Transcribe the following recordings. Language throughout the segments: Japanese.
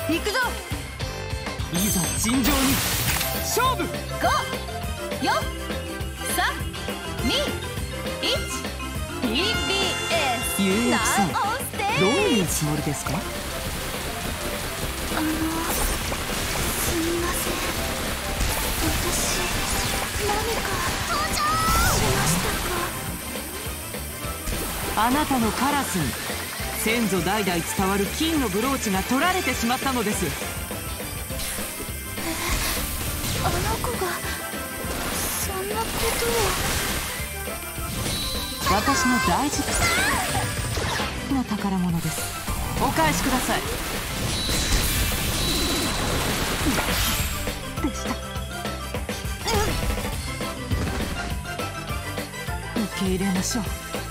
行くぞ。 いざ尋常に勝負。 5、4、3、2、1。 TBS ゆうゆきさん、 ナウオンステージ。 どういうつもりですか？ すみません、私何かしましたか？ あなたのカラスに先祖代々伝わる金のブローチが取られてしまったのです。 あの子がそんなことを。 私の大事な宝物です。お返しください。でした。受け入れましょう。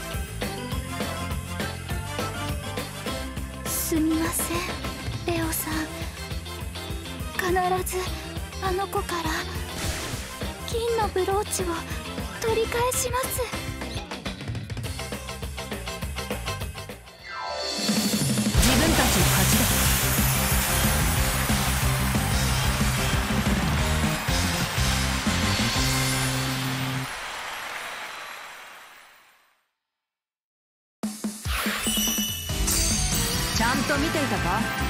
すみません、レオさん。必ずあの子から金のブローチを取り返します。 自分たちの勝ちだ。ちゃんと見ていたか？